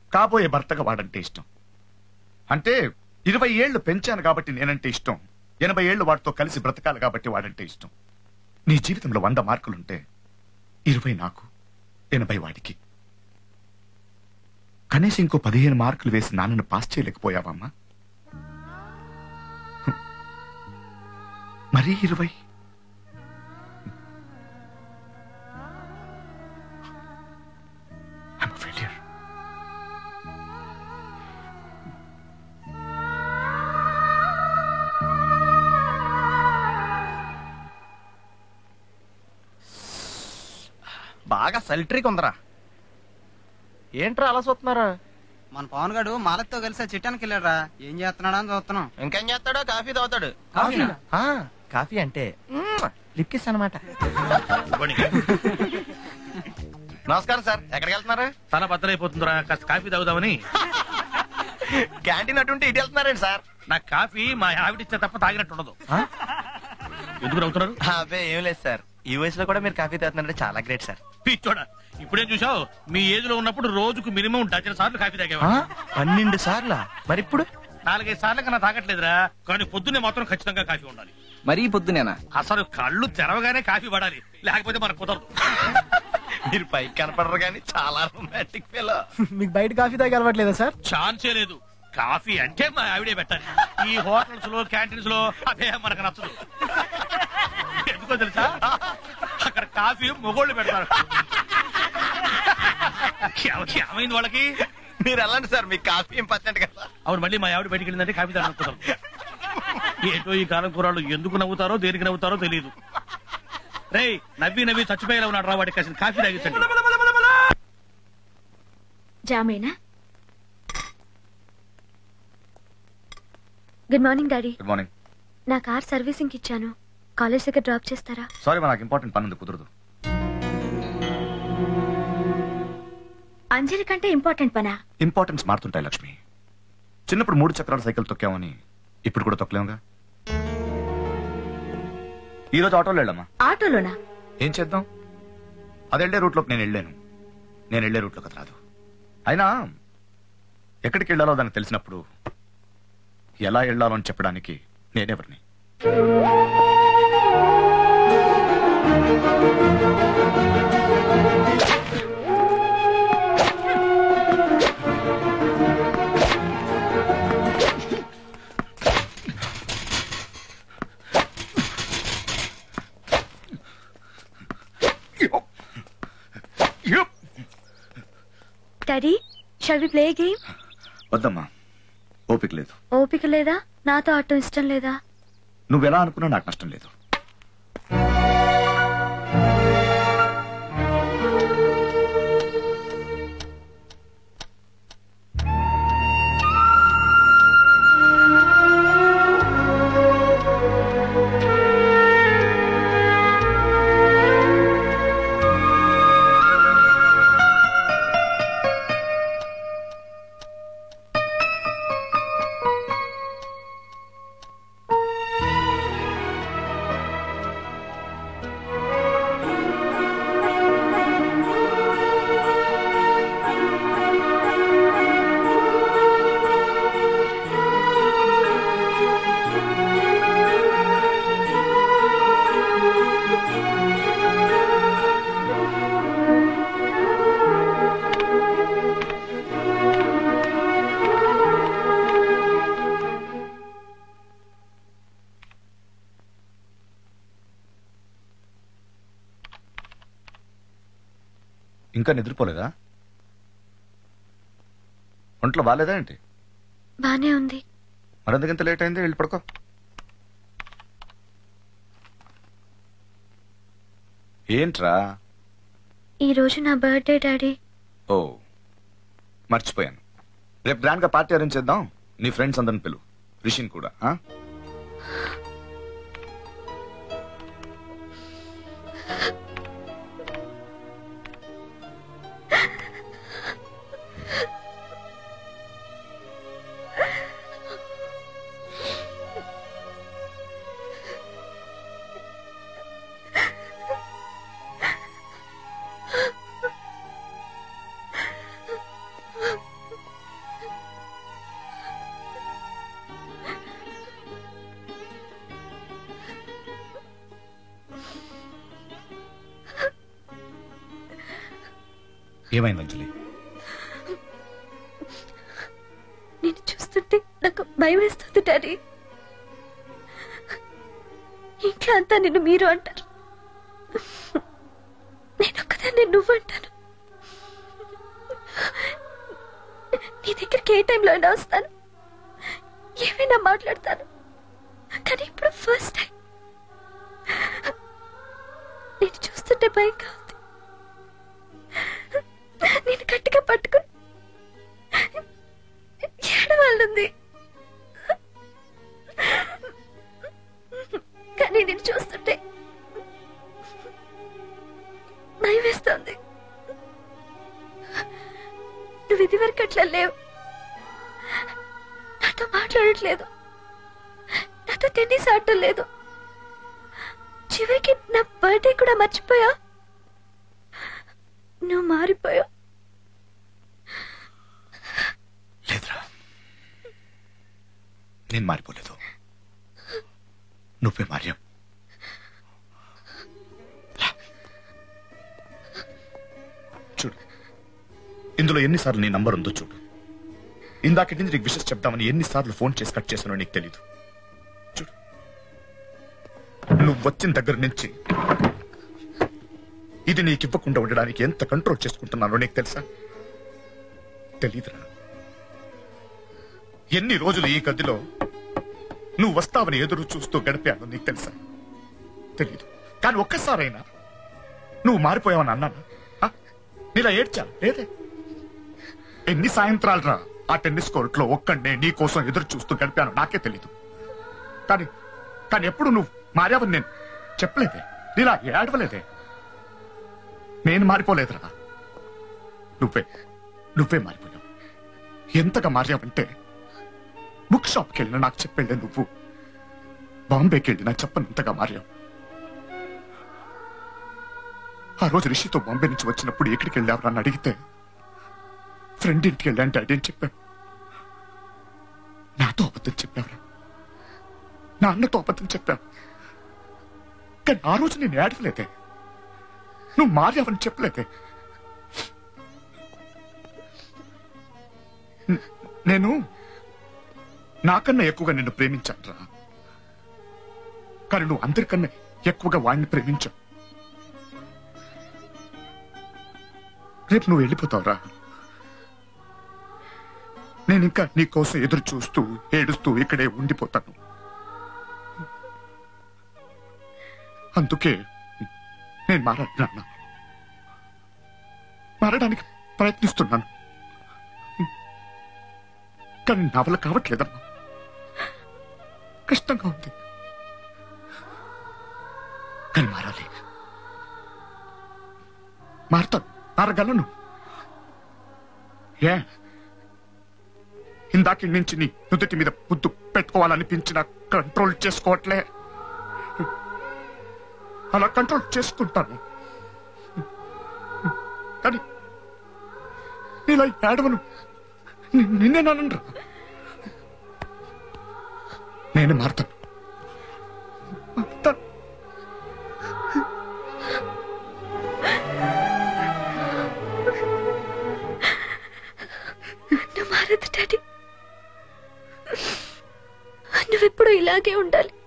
కాబోయే భర్తగా వాడంటే ఇష్టం. అంటే 20 ఏళ్లు పెంచాను కాబట్టి నేనంటే ఇష్టం, 80 ఏళ్లు వాడితో కలిసి బ్రతకాలి కాబట్టి వాడంటే ఇష్టం. నీ జీవితంలో 100 మార్కులుంటే 20 నాకు, 80 వాడికి. కనీసం ఇంకో 15 మార్కులు వేసి నాన్నను పాస్ చేయలేకపోయావమ్మా? మరీ 20? I'm a failure. బాగా సల్ట్రీకి ఉందరా. ఏంట్రా అలా చూస్తున్నారా? మన పవన్ గడు మాలతో కలిసి చిట్టానికి వెళ్ళారా, ఏం చేస్తున్నాడా అని చూస్తున్నాం. ఇంకేం చేస్తాడో కాఫీ తాగుతాడు. కాఫీ అంటే లిప్ కిస్ అన్నమాట. నమస్కారం సార్, ఎక్కడికి వెళ్తున్నారు? తల బద్దలైపోతుందిరా, కాస్త కాఫీ తాగుదామని. క్యాంటీన్ అటుంటే ఇటు వెళ్తున్నారండి సార్? నాకు కాఫీ మా ఆవిడిచ్చే తప్ప తాగినట్టు ఉండదు. ఎందుకు అవుతున్నారు? అదే ఏం లేదు సార్, ఈ వయసులో కూడా మీరు కాఫీ తాగుతున్నారంటే చాలా గ్రేట్ సార్. పిచ్చోడా, ఇప్పుడేం చూసావు? మీ ఏజ్ లో ఉన్నప్పుడు రోజుకు మినిమం 12 సార్లు కాఫీ తాగేవా? 12 సార్లా? మరి ఇప్పుడు 4-5 సార్లు కన్నా తాగట్లేదురా. కానీ పొద్దున్నే మాత్రం ఖచ్చితంగా కాఫీ ఉండాలి. మరీ పొద్దునేనా? అసలు కళ్ళు తెరవగానే కాఫీ పడాలి, లేకపోతే మనకు కుదరదు. మీరు పైకి కనపడరు కానీ చాలా రొమాంటిక్ ఫెలో. మీకు బయట కాఫీ తాగి అలవాట్లేదా సార్? ఛాన్సే లేదు. కాఫీ అంటే మా ఆవిడే పెట్టాలి. ఈ హోటల్స్ లో క్యాంటీన్స్ లో అదే మనకు నచ్చదు. ఎందుకో తెలుసా? అక్కడ కాఫీ మొగోళ్ళు పెడతారు. ఏమైంది వాళ్ళకి? మీరు వెళ్ళండి సార్, మీకు కాఫీ ఇంపార్టెంట్ కదా. అవును, మళ్ళీ మా ఆవిడ బయటికి వెళ్ళిందంటే కాఫీ తాగడం. ఏంటో ఈ కాలం కూరలు ఎందుకు నవ్వుతారో దేనికి నవ్వుతారో తెలియదు. రేయ్, నవ్వి నవ్వి చచ్చిపోయేలా ఉన్నాడు రా, వాడికి కాసిన కాఫీ తాగించండి. జామేనా? Good morning daddy. Good morning. నా కార్ సర్వీసింగ్ ఇచ్చాను, కాలేజ్ దగ్గర డ్రాప్ చేస్తారా? సారీ, నాకు ఇంపార్టెంట్ పని ఉంది, కుదరదు. అంజలి కంటే ఇంపార్టెంట్ పనా? ఇంపార్టెన్స్ మారుతుంటాయి లక్ష్మి. చిన్నప్పుడు 3 చక్రాల సైకిల్ తొక్కామని ఇప్పుడు కూడా తొక్కలేముగా. ఈ రోజు ఆటోలో వెళ్ళామా? ఆటోలోనా? ఏం చేద్దాం, అది వెళ్లే రూట్లోకి నేను వెళ్ళాను, నేను వెళ్లే రూట్లోకి అది రాదు. అయినా ఎక్కడికి వెళ్ళాలో దానికి తెలిసినప్పుడు ఎలా వెళ్ళాలో అని చెప్పడానికి నేనెవరిని? Daddy, shall we play game? వద్దమ్మా, ఓపిక లేదు. ఓపిక లేదా? నాతో ఆడటం ఇష్టం లేదా? నువ్వెలా అనుకున్నా నాకు నష్టం లేదు. ఇంకా నిద్రపోలేదా? ఒంట్లో బాగాలేదా ఏంటి? బానే ఉంది. మరెందుకంత లేట్ అయింది? వెళ్ళి పడుకో. ఏంట్రా? ఈ రోజు నా బర్త్డే డాడీ. ఓ మర్చిపోయాను. రేపు గ్రాండ్ గా పార్టీ అరేంజ్ చేద్దాం. నీ ఫ్రెండ్స్ అందరిని పిలు, రిషిన్ కూడా. ఏమైంది అంజలి? నేను చూస్తుంటే నాకు భయం వేస్తుంది డాడీ. ఇంట్లో అంతా నిన్ను మీరు అంటారు, నేను ఒక్కదాన్ని నువ్వు అంటాను. నీ దగ్గరికి ఏ టైంలో అయినా వస్తాను, ఏమైనా మాట్లాడతాను. కానీ ఇప్పుడు ఫస్ట్ టైం నేను చూస్తుంటే భయంగా ఉంది. నేను గట్టిగా పట్టుకుని ఏడవాళ్ళుంది. కానీ నేను చూస్తుంటే భయం వేస్తుంది. నువ్వు ఇది వరకు అట్లా లేవు, నాతో మాట్లాడట్లేదు, నాతో టెన్నిస్ ఆడటం లేదు. చివరికి నా బర్త్డే కూడా మర్చిపోయా. నువ్వు మారిపోయా. లేదురా, నేను మారిపోలేదు, నువ్వే మారావు. చూడు, ఇందులో ఎన్నిసార్లు నీ నంబర్ ఉందో చూడు. ఇందాకటి నుంచి నీకు విషయం చెప్దామని ఎన్నిసార్లు ఫోన్ చేసి కట్ చేసానో నీకు తెలీదు. చూడు, నువ్వు వచ్చిన దగ్గర నుంచి ఇది నీకు ఇవ్వకుండా ఉండడానికి ఎంత కంట్రోల్ చేసుకుంటున్నానో నీకు తెలుసా? తెలీదురా. ఎన్ని రోజులు ఈ గదిలో నువ్వు వస్తావని ఎదురు చూస్తూ గడిపాను నీకు తెలుసా? తెలీదు. కానీ ఒక్కసారైనా నువ్వు మారిపోయావని అన్నానా? నీలా ఏడ్చా లేదే? ఎన్ని సాయంత్రాలు రా ఆ టెన్నిస్ కోర్టులో ఒక్కడే నీ కోసం ఎదురు చూస్తూ గడిపాను నాకే తెలీదు. కానీ కానీ ఎప్పుడు నువ్వు మారావని నేను చెప్పలేదే, నీలా ఏడవలేదే. నేను మారిపోలేదురా, నువ్వే మారిపోయావు. ఎంతగా మారావంటే బుక్ షాప్కి వెళ్ళిన నాకు చెప్పెళ్ళే నువ్వు బాంబేకి వెళ్ళి నాకు చెప్పనంతగా మారావు. ఆ రోజు రిషితో బాంబే నుంచి వచ్చినప్పుడు ఎక్కడికి వెళ్ళావు అని అడిగితే ఫ్రెండ్ ఇంటికి వెళ్ళా డాడీ అని చెప్పావు. నాతో అబద్ధం చెప్పావురా, నా అన్నతో అబద్ధం చెప్పావు. కానీ ఆ రోజు నేను ఏడవలేదే, నువ్వు మారావని చెప్పలేదే. నేను నాకన్నా ఎక్కువగా నిన్ను ప్రేమించానురా, కానీ నువ్వు అందరికన్నా ఎక్కువగా వాడిని ప్రేమించావు. రేపు నువ్వు వెళ్ళిపోతావురా, నేను ఇంకా నీ కోసం ఎదురు చూస్తూ ఏడుస్తూ ఇక్కడే ఉండిపోతాను. అందుకే నేను మారడానికి ప్రయత్నిస్తున్నాను. కానీ నా వల్ల కావట్లేదమ్మా, కష్టంగా ఉంది. కానీ మారాలి, మారగలను. ఇందాకి నుంచి నీ నుదుటి మీద ముద్దు పెట్టుకోవాలనిపించిన కంట్రోల్ చేసుకోవట్లే. అలా కంట్రోల్ చేసుకుంటాను, కానీ నీలా ఏడవను. నిన్నేనరా, నేను మారుతాను. నువ్వు మారదు డాడీ, నువ్వెప్పుడు ఇలాగే ఉండాలి.